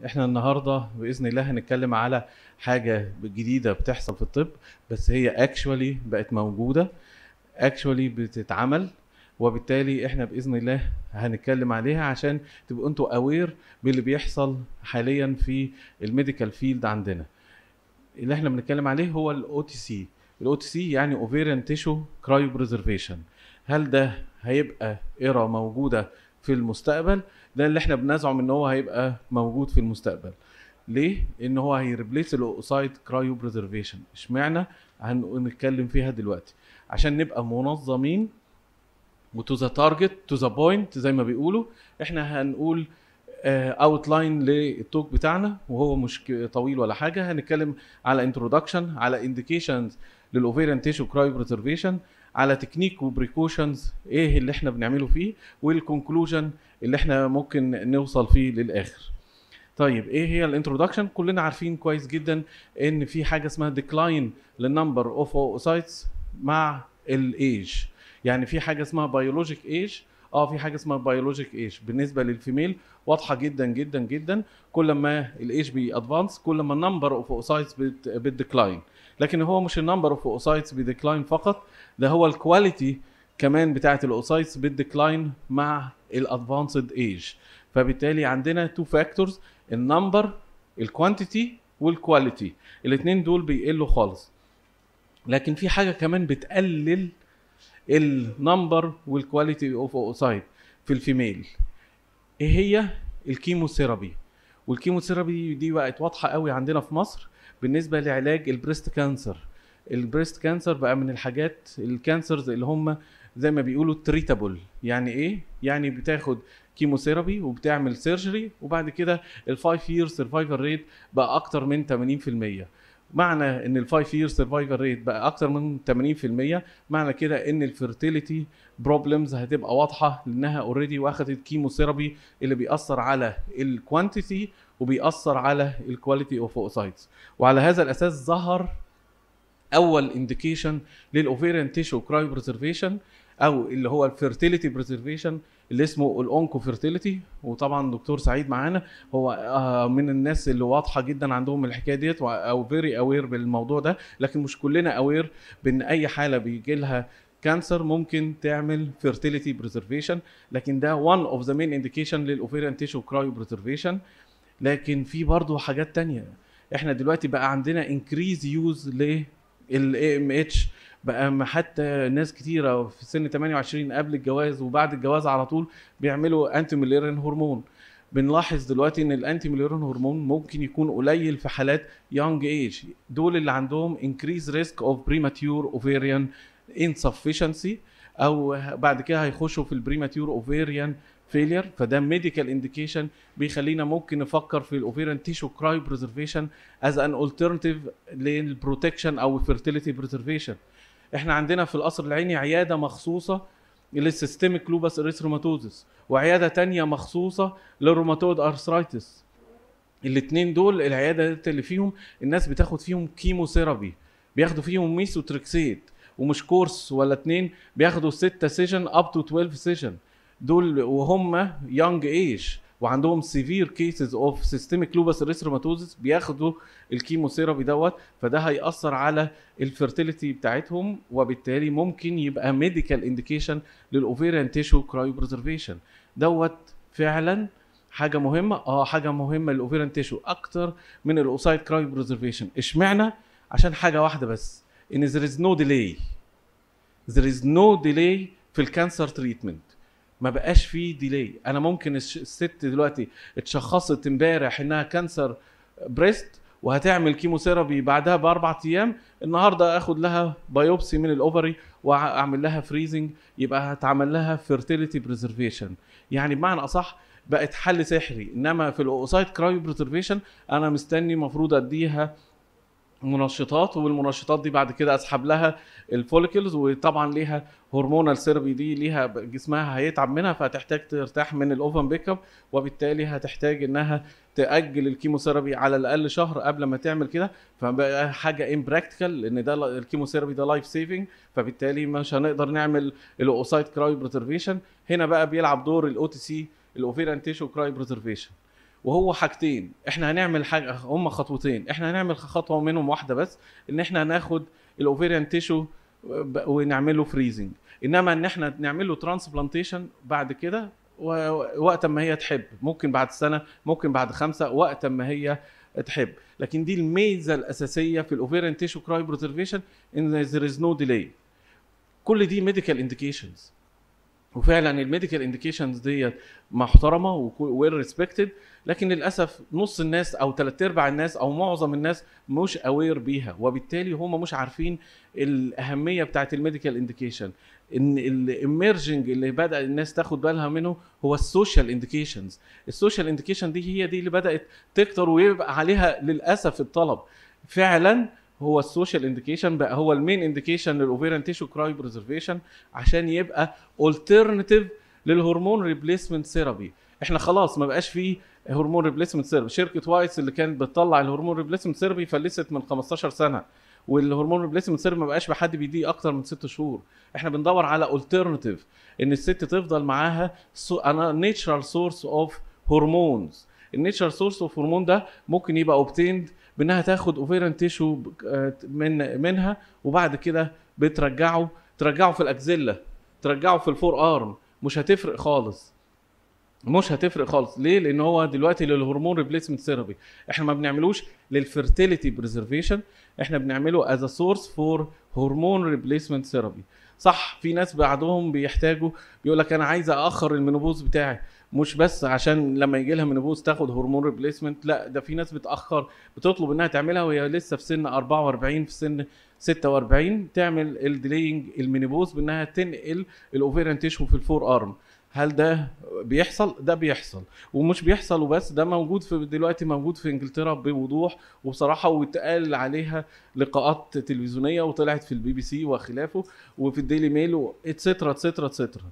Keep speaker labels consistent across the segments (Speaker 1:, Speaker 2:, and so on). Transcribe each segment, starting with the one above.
Speaker 1: احنا النهارده باذن الله هنتكلم على حاجه جديده بتحصل في الطب، بس هي اكشوالي بقت موجوده، اكشوالي بتتعمل، وبالتالي احنا باذن الله هنتكلم عليها عشان تبقوا انتوا اوير باللي بيحصل حاليا في الميديكال فيلد عندنا. اللي احنا بنتكلم عليه هو الاو تي سي. الاو تي سي يعني اوفيريان تيشو كرايو بريزرفيشن. هل ده هيبقى ايرا موجوده في المستقبل؟ ده اللي احنا بنزعم ان هو هيبقى موجود في المستقبل. ليه؟ ان هو هيريبليس الاوسايد كرايو بريزرفيشن. اشمعنى؟ هنتكلم فيها دلوقتي عشان نبقى منظمين وتو ذا تارجت تو ذا بوينت زي ما بيقولوا. احنا هنقول اوتلاين للتوك بتاعنا، وهو مش طويل ولا حاجه. هنتكلم على انترودكشن، على انديكيشنز للاوفيريان تيشو كرايو بريزرفيشن، على تكنيك وبريكوشنز ايه اللي احنا بنعمله فيه، والكونكلوجن اللي احنا ممكن نوصل فيه للاخر. طيب ايه هي الانترودكشن؟ كلنا عارفين كويس جدا ان في حاجه اسمها ديكلاين للنمبر اوف اوسايتس مع الايج. يعني في حاجه اسمها بيولوجيك ايج، في حاجه اسمها بيولوجيك ايج بالنسبه للفيميل واضحه جدا جدا جدا. كل ما الايج بيادفانس كل ما النمبر اوف اوسايتس بتديكلاين. لكن هو مش النمبر اوف اوسايتس بيديكلاين فقط، ده هو الكواليتي كمان بتاعه الاوسايتس بتديكلاين مع الادفانسد ايج. فبالتالي عندنا تو فاكتورز، النمبر، الكوانتيتي والكواليتي. الاثنين دول بيقلوا خالص. لكن في حاجه كمان بتقلل النمبر والكواليتي اوف اوسايد في الفيميل. ايه هي؟ الكيموثيرابي. والكيموثيرابي دي بقت واضحه قوي عندنا في مصر بالنسبه لعلاج البريست كانسر. البريست كانسر بقى من الحاجات الكانسرز اللي هم زي ما بيقولوا تريتابل. يعني ايه؟ يعني بتاخد كيموثيرابي وبتعمل سيرجري، وبعد كده ال5 year survival rate بقى اكتر من 80%. معنى ان ال5 year survival rate بقى اكتر من 80%، معنى كده ان الفيرتيليتي بروبلمز هتبقى واضحه، لانها اوريدي واخدت كيموثيرابي اللي بيأثر على الكوانتيتي وبيأثر على الكواليتي اوف اوسايتس. وعلى هذا الاساس ظهر اول انديكيشن للاوفيريان تيشو كرايو بريزرفيشن، او اللي هو الفيرتيليتي بريزرفيشن، اللي اسمه الاونكو فيرتيليتي. وطبعا دكتور سعيد معانا هو من الناس اللي واضحه جدا عندهم الحكايه ديت او فيري اوير بالموضوع ده. لكن مش كلنا اوير بان اي حاله بيجي لها كانسر ممكن تعمل فيرتيليتي بريزرفيشن. لكن ده one of the main indication للاوفيريان تيشو كرايو بريزرفيشن. لكن في برضه حاجات تانية. احنا دلوقتي بقى عندنا انكريز يوز الاي ام اتش. بقى حتى ناس كتيره في سن 28 قبل الجواز وبعد الجواز على طول بيعملوا انتي ميليرين هرمون. بنلاحظ دلوقتي ان الانتي ميليرين هرمون ممكن يكون قليل في حالات يونج ايج، دول اللي عندهم increased risk of premature ovarian insufficiency، او بعد كده هيخشوا في البريماتيور اوفيريان فيلير. فده ميديكال انديكيشن بيخلينا ممكن نفكر في الاوفيريان تيشو كرايو بريزرفيشن از ان الترناتيف للبروتكشن او الفيرتيليتي بريزرفيشن. احنا عندنا في القصر العيني عياده مخصوصه للسيستميك لوباس اريثروماتوزس، وعياده تانية مخصوصه للروماتويد ارثرايتس. الاثنين دول العيادات اللي فيهم الناس بتاخد فيهم كيموثيرابي، بياخدوا فيهم ميثوتريكسيت، ومش كورس ولا اتنين، بياخدوا 6 سيشن اب تو 12 سيشن. دول وهم يونج ايج وعندهم سيفير كيسز اوف سيستميك لوباس اريثروماتوزس بياخدوا الكيموثيرابي دوت. فده هيأثر على الفيرتيليتي بتاعتهم، وبالتالي ممكن يبقى ميديكال انديكيشن للاوفيريان تيشو كرايو بريزرفيشن دوت. فعلا حاجه مهمه، حاجه مهمه للاوفيريان تيشو اكتر من الاوسايد كرايو بريزرفيشن. اشمعنى؟ عشان حاجه واحده بس، ان there is no delay. there is no delay في الكانسر تريتمنت. ما بقاش فيه ديلي. انا ممكن الست دلوقتي اتشخصت امبارح انها كانسر بريست وهتعمل كيموثيرابي بعدها باربع ايام، النهارده اخد لها بايوبسي من الاوفري واعمل لها فريزنج، يبقى هتعمل لها فيرتيليتي بريزرفيشن. يعني بمعنى اصح بقت حل سحري. انما في الاوسايد كرايو بريزرفيشن انا مستني المفروض اديها منشطات، والمنشطات دي بعد كده اسحب لها الفوليكلز، وطبعا ليها هرمونال ثيرابي دي ليها جسمها هيتعب منها، فهتحتاج ترتاح من الاوفن بيك اب، وبالتالي هتحتاج انها تاجل الكيموثيرابي على الاقل شهر قبل ما تعمل كده. فبقى حاجه امبراكتيكال، لان ده الكيموثيرابي ده لايف سيفنج، فبالتالي مش هنقدر نعمل الاوسايد كرايو بريزرفيشن. هنا بقى بيلعب دور الاو تي سي الاوفيريان تيشو كرايو بريزرفيشن. وهو حاجتين، احنا هنعمل حاجه، هم خطوتين، احنا هنعمل خطوه منهم واحده بس، ان احنا هناخد الاوفيريان تيشو ونعمله فريزنج. انما ان احنا نعمل له ترانسبلانتيشن بعد كده وقت ما هي تحب، ممكن بعد سنه، ممكن بعد 5، وقت ما هي تحب. لكن دي الميزه الاساسيه في الاوفيريان تيشو كراي بريزرفيشن، ان there is no delay. كل دي ميديكال انديكيشنز، وفعلا الميديكال انديكيشنز ديت محترمه ويل ريسبكتد، لكن للاسف نص الناس او ثلاث ارباع الناس او معظم الناس مش اوير بيها، وبالتالي هم مش عارفين الاهميه بتاعت الميديكال انديكيشن. ان الاميرجنج اللي بدا الناس تاخد بالها منه هو السوشيال انديكيشنز. السوشيال انديكيشن دي هي دي اللي بدات تكتر ويبقى عليها للاسف الطلب. فعلا هو السوشيال انديكيشن بقى هو المين انديكيشن للاوفيريان تيشو كراي بريزرفيشن، عشان يبقى alternative للهرمون ريبليسمنت ثيرابي. احنا خلاص ما بقاش فيه هرمون ريبليسمنت ثيرابي. شركه وايتس اللي كانت بتطلع الهرمون ريبليسمنت ثيرابي فلست من 15 سنه، والهرمون ريبليسمنت ثيرابي ما بقاش بحد بيديه اكتر من 6 شهور. احنا بندور على alternative ان الست تفضل معاها ناتشرال سورس اوف هرمونز. الناتشرال سورس اوف هرمون ده ممكن يبقى اوبتيند بانها تاخد اوفيريان تيشو منها، وبعد كده ترجعه في الاكزيلا، ترجعه في الفور ارم، مش هتفرق خالص. مش هتفرق خالص. ليه؟ لان هو دلوقتي للهرمون ريبليسمنت ثيرابي. احنا ما بنعملوش للفيرتيليتي بريزرفيشن، احنا بنعمله از ا سورس فور هرمون ريبليسمنت ثيرابي. صح، في ناس بعدهم بيحتاجوا، بيقول لك انا عايز اخر المينوبوز بتاعي، مش بس عشان لما يجي لها مينوبوز تاخد هرمون ريبليسمنت، لا ده في ناس بتاخر، بتطلب انها تعملها وهي لسه في سن 44، في سن 46، تعمل الديلينج المينوبوز بانها تنقل الاوفيريان تيشو في الفور ارم. هل ده بيحصل؟ ده بيحصل، ومش بيحصل وبس، ده موجود في دلوقتي، موجود في انجلترا بوضوح وبصراحه، واتقال عليها لقاءات تلفزيونيه وطلعت في البي بي سي وخلافه وفي الديلي ميل اتسترا اتسترا اتسترا.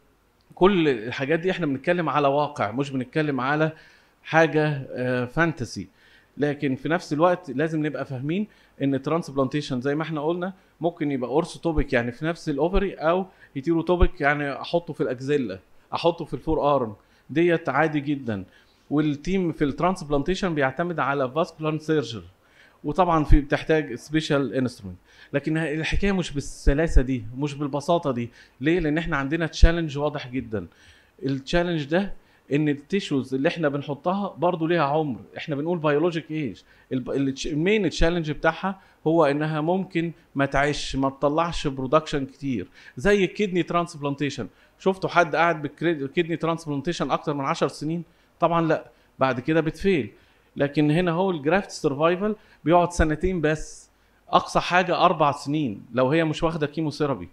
Speaker 1: كل الحاجات دي احنا بنتكلم على واقع، مش بنتكلم على حاجه فانتسي. لكن في نفس الوقت لازم نبقى فاهمين ان ترانسبلانتيشن زي ما احنا قلنا ممكن يبقى اورثوتوبيك يعني في نفس الاوفري، او هيتيروتوبيك يعني احطه في الاكزيلا، احطه في الفور ارم، ديت عادي جدا. والتيم في الترانسبلانتيشن بيعتمد على فاسكولار سيرجري، وطبعا في بتحتاج سبيشال انسترومنت. لكن الحكايه مش بالسلاسه دي، مش بالبساطه دي. ليه؟ لان احنا عندنا تشالنج واضح جدا. التشالنج ده ان التيشوز اللي احنا بنحطها برضو ليها عمر، احنا بنقول بيولوجيك ايج. المين تشالنج بتاعها هو انها ممكن ما تعيش، ما تطلعش برودكشن كتير. زي الكدني ترانسبلانتيشن، شفتوا حد قاعد بالكدني ترانسبلانتيشن اكتر من 10 سنين؟ طبعا لا، بعد كده بتفيل. لكن هنا هو الجرافت سرفايفل بيقعد 2 بس، اقصى حاجه 4 سنين لو هي مش واخده كيموثيرابي.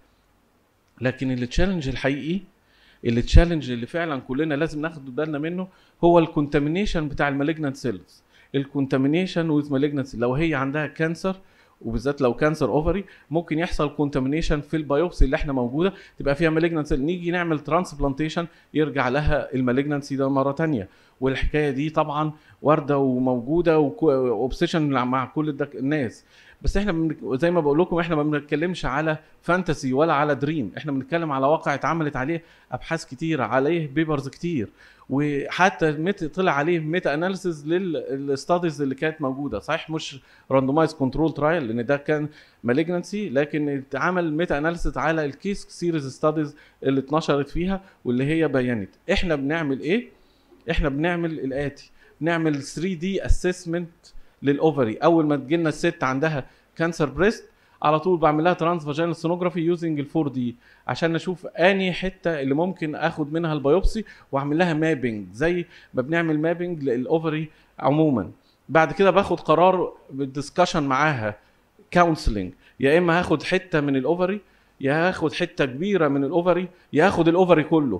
Speaker 1: لكن التشالنج الحقيقي، التشالنج اللي فعلا كلنا لازم ناخد بالنا منه، هو الكونتامينيشن بتاع المالجنانت سيلز. الكونتامينيشن ويز مالجنانت، لو هي عندها كانسر، وبالذات لو كانسر اوفري، ممكن يحصل كونتامينيشن في البيوبسي اللي احنا موجوده تبقى فيها مالجنانت سيل، نيجي نعمل ترانسبلانتيشن يرجع لها المالجنانسي ده مره ثانيه. والحكايه دي طبعا وارده وموجوده واوبسيشن مع كل الناس. بس احنا زي ما بقول لكم، احنا ما بنتكلمش على فانتسي ولا على دريم، احنا بنتكلم على واقع اتعملت عليه ابحاث كتير، عليه بيبرز كتير، وحتى طلع عليه ميتا اناليسيز للستاديز اللي كانت موجوده. صحيح مش راندومايز كنترول ترايل لان ده كان مالجنسي، لكن اتعمل ميتا اناليسيز على الكيس سيريز ستاديز اللي اتنشرت فيها واللي هي بينت. احنا بنعمل ايه؟ احنا بنعمل الاتي، نعمل 3 دي اسسمنت للاوفري. اول ما تجي لنا الست عندها كانسر بريست، على طول بعمل لها ترانس فاجينال سونوجرافي يوزنج ال4 دي عشان نشوف انهي حته اللي ممكن اخد منها البيوبسي واعمل لها مابينج زي ما بنعمل مابينج للاوفري عموما. بعد كده باخد قرار بالدسكشن معاها، كونسلنج، يا اما هاخد حته من الاوفري، يا هاخد حته كبيره من الاوفري، يا هاخد الاوفري كله،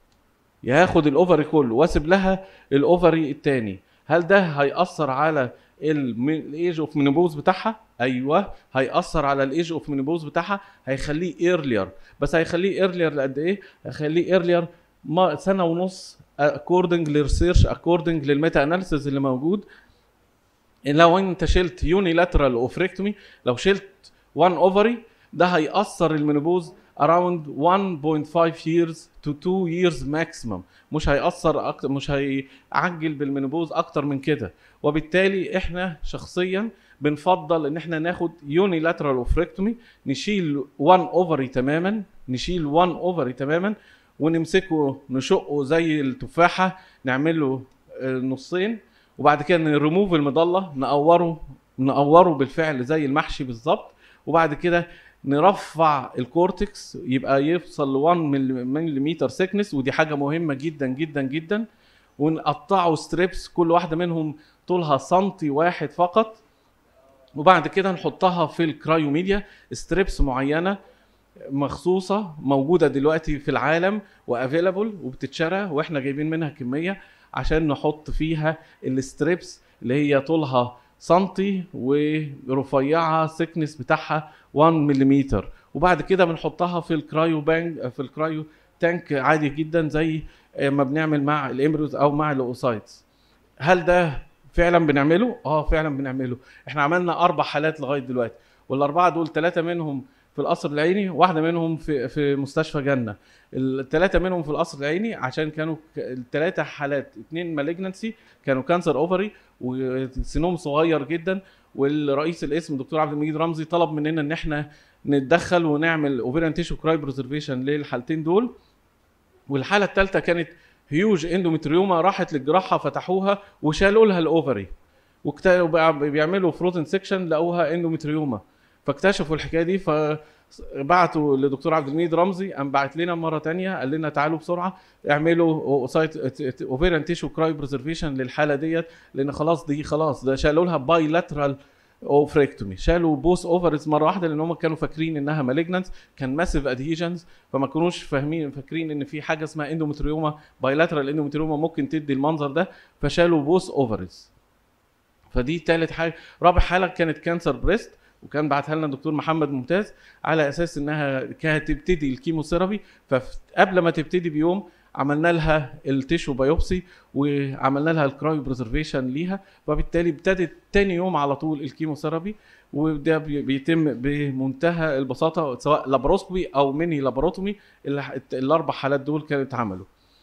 Speaker 1: يا هاخد الاوفري كله واسيب لها الاوفري الثاني. هل ده هيأثر على الايج اوف مينوبوز بتاعها؟ ايوه هيأثر على الايج اوف مينوبوز بتاعها، هيخليه ايرلير. بس هيخليه ايرلير لقد ايه؟ هيخليه ايرلير 1.5 سنة اكوردنج للريسيرش، اكوردنج للميتا اناليسيز اللي موجود. لو انت شلت يونيلاترال اوفريكتومي، لو شلت 1 اوفري، ده هيأثر المينوبوز around 1.5 years to 2 years maximum. مش هيأثر اكتر، مش هيعجل بالمينوبوز اكتر من كده. وبالتالي احنا شخصيا بنفضل ان احنا ناخد يونيلاترال اوفريكتومي، نشيل 1 اوفري تماما، نشيل 1 اوفري تماما ونمسكه نشقه زي التفاحه، نعمله نصين، وبعد كده نريموف المضله، نقوره بالفعل زي المحشي بالظبط، وبعد كده نرفع الكورتكس يبقى يوصل ل 1 ملم سيكنس، ودي حاجه مهمه جدا جدا جدا. ونقطعه ستريبس، كل واحده منهم طولها سنتي واحد فقط، وبعد كده نحطها في الكرايوميديا، ستريبس معينه مخصوصه موجوده دلوقتي في العالم وافيلابل وبتتشرى، واحنا جايبين منها كميه عشان نحط فيها الستريبس اللي هي طولها سنتي ورفيعه سيكنس بتاعها 1 ملم. وبعد كده بنحطها في الكرايو بانك، في الكرايو تانك عادي جدا زي ما بنعمل مع الامبريوز او مع الاوسايتس. هل ده فعلا بنعمله؟ فعلا بنعمله. احنا عملنا 4 حالات لغايه دلوقتي، والاربعه دول 3 منهم في القصر العيني، واحده منهم في مستشفى جنه. الثلاثه منهم في القصر العيني عشان كانوا ال3 حالات، 2 مالجنسي كانوا كانسر اوفري وسنهم صغير جدا، والرئيس القسم دكتور عبد المجيد رمزي طلب مننا ان احنا نتدخل ونعمل اوفيريان تيشو كراي بريزرفيشن للحالتين دول. والحاله الثالثه كانت هيوج اندومتريوما، راحت للجراحه فتحوها وشالوا لها الاوفري، وبقى بيعملوا فروزن سيكشن لقوها اندومتريوما، فاكتشفوا الحكايه دي، فبعتوا لدكتور عبد المجيد رمزي، قام بعت لنا مره ثانيه قال لنا تعالوا بسرعه اعملوا سايت اوفيريان تيشو كراي بريزرفيشن للحاله ديت، لان خلاص ده شالوا لها بايلاترال اوفريكتومي، شالوا بوث اوفرز مره واحده، لان هم كانوا فاكرين انها مالجنانس، كان ماسيف ادهيجنز، فما كانوش فاكرين ان في حاجه اسمها اندومتريوما، بايلاترال اندومتريوما ممكن تدي المنظر ده، فشالوا بوث اوفرز. فدي ثالث حاجه. رابع حاله كانت كانسر بريست، وكان بعتها لنا الدكتور محمد ممتاز على اساس انها كانت تبتدي الكيموثيرابي، فقبل ما تبتدي بيوم عملنا لها التيشو بايوبسي وعملنا لها الكرايو بريزرفيشن ليها، وبالتالي ابتدت تاني يوم على طول الكيموثيرابي، وده بيتم بمنتهى البساطه سواء لابروسكوبي او ميني لابروتومي. الاربع حالات دول كانوا اتعملوا.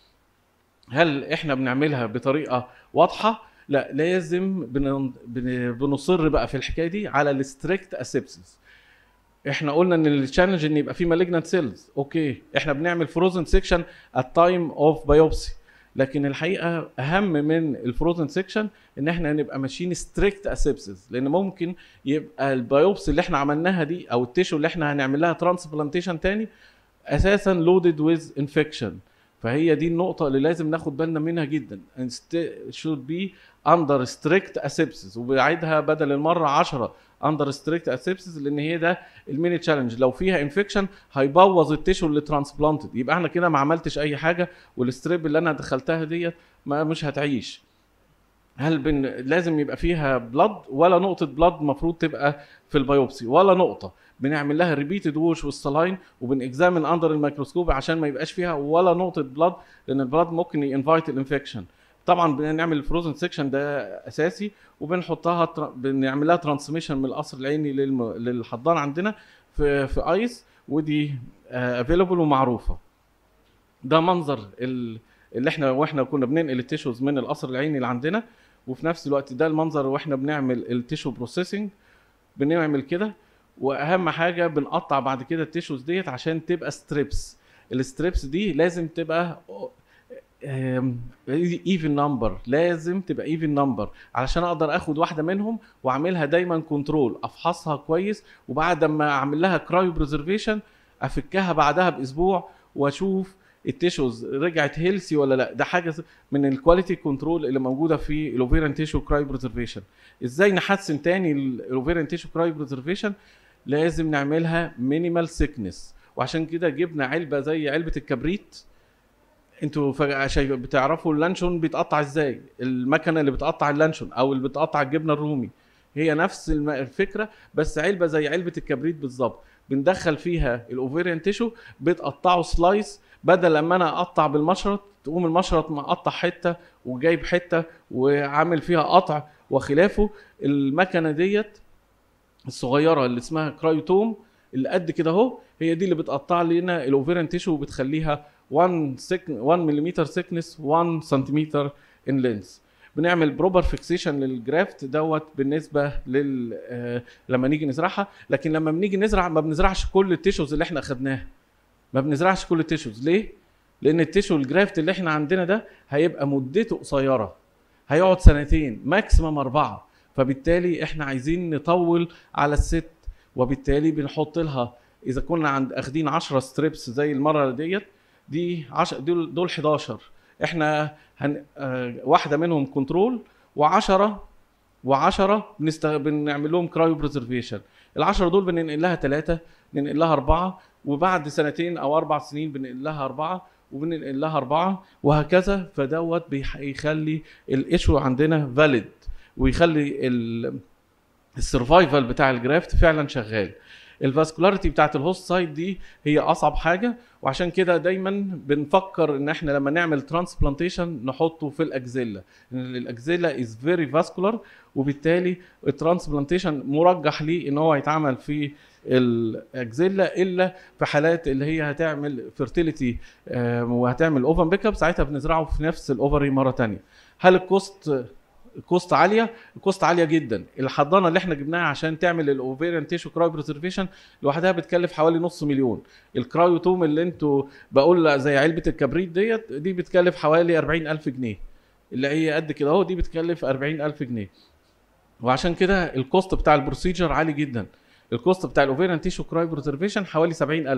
Speaker 1: هل احنا بنعملها بطريقه واضحه؟ لا، لازم بنصر بقى في الحكايه دي على الستريكت اسيبسيس. احنا قلنا ان التشالنج ان يبقى في مالجنانت سيلز، اوكي احنا بنعمل فروزن سيكشن ات تايم اوف بايوبسي، لكن الحقيقه اهم من الفروزن سيكشن ان احنا نبقى ماشيين ستريكت اسيبسيس، لان ممكن يبقى البايوبسي اللي احنا عملناها دي او التيشو اللي احنا هنعمل لها ترانسبلانتيشن تاني اساسا لودد ويز انفكشن. فهي دي النقطة اللي لازم ناخد بالنا منها جدا. should be under strict asepsis، وبعيدها بدل المرة 10 under strict asepsis، لان هي ده الميني تشالنج. لو فيها انفكشن هيبوظ التيشو اللي ترانسبلانتد، يبقى احنا كده ما عملتش اي حاجة، والستريب اللي انا دخلتها ديت مش هتعيش. هل لازم يبقى فيها بلاد؟ ولا نقطة بلاد مفروض تبقى في البيوبسي، ولا نقطة. بنعمل لها ريبيتد ووش والسلاين، وبنكزامن اندر الميكروسكوب عشان ما يبقاش فيها ولا نقطة بلاد، لان البلاد ممكن ينفايت الانفكشن. طبعا بنعمل الفروزن سيكشن ده اساسي، وبنحطها بنعمل لها ترانسميشن من القصر العيني للحضان عندنا في ايس، ودي افيلبل ومعروفة. ده منظر اللي احنا كنا بننقل التيشوز من القصر العيني اللي عندنا، وفي نفس الوقت ده المنظر واحنا بنعمل التيشو بروسيسنج، بنعمل كده. واهم حاجه بنقطع بعد كده التيشوز ديت عشان تبقى ستريبس. الستريبس دي لازم تبقى ايفن نمبر، لازم تبقى ايفن نمبر علشان اقدر اخد واحده منهم واعملها دايما كنترول، افحصها كويس، وبعد ما اعمل لها كرايو بريزرفيشن افكها بعدها باسبوع واشوف التيشوز رجعت هيلسي ولا لا. ده حاجه من الكواليتي كنترول اللي موجوده في الاوفيريان تيشو كراي بريزرفيشن. ازاي نحسن تاني الاوفيريان تيشو كراي بريزرفيشن؟ لازم نعملها مينيمال سيكنس، وعشان كده جبنا علبه زي علبه الكبريت. انتوا بتعرفوا اللانشون بيتقطع ازاي، المكنه اللي بتقطع اللانشون او اللي بتقطع الجبنه الرومي هي نفس الفكره، بس علبه زي علبه الكبريت بالظبط. بندخل فيها الاوفيريان تيشو، بتقطعه سلايس، بدل لما انا اقطع بالمشرط تقوم المشرط مقطع حته وجايب حته وعامل فيها قطع وخلافه. المكنه ديت الصغيره اللي اسمها كرايوتوم، اللي قد كده اهو هي دي اللي بتقطع لنا الاوفيريان تيشو وبتخليها 1 ملم ثيكنس 1 سنتيمتر ان لينث. بنعمل بروبر فيكسيشن للجرافت دوت بالنسبه لما نيجي نزرعها. لكن لما بنيجي نزرع ما بنزرعش كل التيشوز اللي احنا اخدناها، ما بنزرعش كل التيشوز. ليه؟ لان التيشو الجرافت اللي احنا عندنا ده هيبقى مدته قصيره، هيقعد سنتين ماكسيمم 4، فبالتالي احنا عايزين نطول على الست، وبالتالي بنحط لها اذا كنا اخدين 10 ستريبس زي المره دي 10 دول 11، احنا واحده منهم كنترول و10 بنعمل لهم كرايو بريزرفيشن. ال10 دول بننقل لها 3، ننقل لها 4، وبعد سنتين او 4 سنين بننقل لها 4، وبننقل لها 4، وهكذا. فدوت بيخلي الايشو عندنا فاليد، ويخلي السرفايفل بتاع الجرافت فعلا شغال. الفاسكولاريتي بتاعت الهوست سايت دي هي اصعب حاجه، وعشان كده دايما بنفكر ان احنا لما نعمل ترانسبلانتيشن نحطه في الاكزيلا، لان الاكزيلا از فيري فاسكولار، وبالتالي الترانسبلانتيشن مرجح ليه ان هو يتعمل في الاكزيلا الا في حالات اللي هي هتعمل فيرتيليتي وهتعمل اوفن بيك اب، ساعتها بنزرعه في نفس الاوفري مره ثانيه. هل الكوست عاليه؟ الكوست عاليه جدا. الحضانه اللي احنا جبناها عشان تعمل الاوفيريان تيشو كرايو بريزرفيشن لوحدها بتكلف حوالي نص مليون. الكرايوتوم اللي انتوا بقول زي علبه الكبريت دي بتكلف حوالي 40,000 جنيه، اللي هي قد كده اهو، دي بتكلف 40,000 جنيه. وعشان كده الكوست بتاع البروسيجر عالي جدا. الكوست بتاع الاوفيريان تيشو كرايو بريزرفيشن حوالي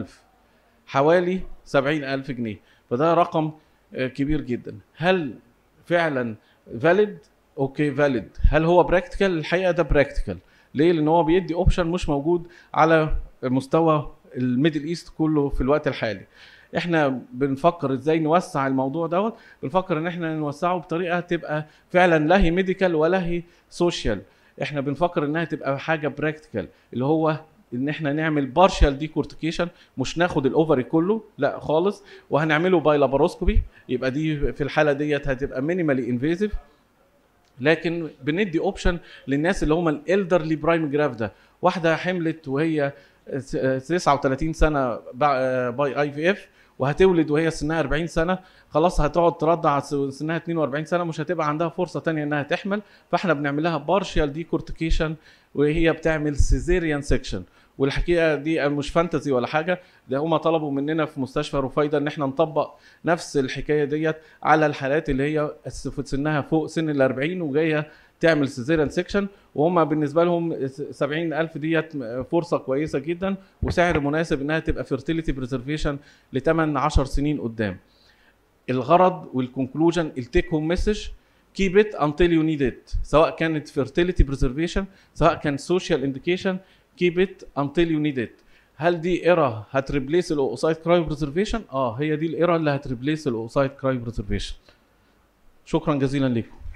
Speaker 1: 70,000 جنيه، فده رقم كبير جدا. هل فعلا فاليد؟ اوكي فاليد. هل هو براكتيكال؟ الحقيقه ده براكتيكال. ليه؟ لان هو بيدي اوبشن مش موجود على مستوى الميدل ايست كله في الوقت الحالي. احنا بنفكر ازاي نوسع الموضوع دوت، بنفكر ان احنا نوسعه بطريقه تبقى فعلا لا هي ميديكال ولا هي سوشيال. احنا بنفكر انها تبقى حاجه براكتيكال، اللي هو ان احنا نعمل بارشال ديكورتيكيشن، مش ناخد الاوفري كله لا خالص، وهنعمله باي لاباروسكوبي. يبقى دي في الحاله ديت هتبقى مينيمالي انفيزيف، لكن بندي اوبشن للناس اللي هم الالدرلي برايم جراف. ده واحده حملت وهي 39 سنه باي اي في اف، وهتولد وهي سنها 40 سنه، خلاص هتقعد ترضع سنها 42 سنه، مش هتبقى عندها فرصه ثانيه انها تحمل، فاحنا بنعمل لها بارشال ديكورتيكيشن وهي بتعمل سيزيريان سيكشن. والحقيقه دي مش فانتزي ولا حاجه، ده هم طلبوا مننا في مستشفى رفيده ان احنا نطبق نفس الحكايه ديت على الحالات اللي هي في سنها فوق سن ال40 وجايه تعمل سيزيريان سيكشن، وهم بالنسبه لهم 70,000 ديت فرصه كويسه جدا وسعر مناسب انها تبقى فيرتيليتي بريزرفيشن ل 8-10 سنين قدام. الغرض والكونكلوجن التيك هوم مسج: keep it until you need it، سواء كانت fertility preservation سواء كان social indication، keep it until you need it. هل دي ايرا هتريبليس الاوسايت كرايو بريزرفيشن؟ هي دي الايرا اللي هتريبليس الاوسايت كرايو بريزرفيشن. شكرا جزيلا لكم.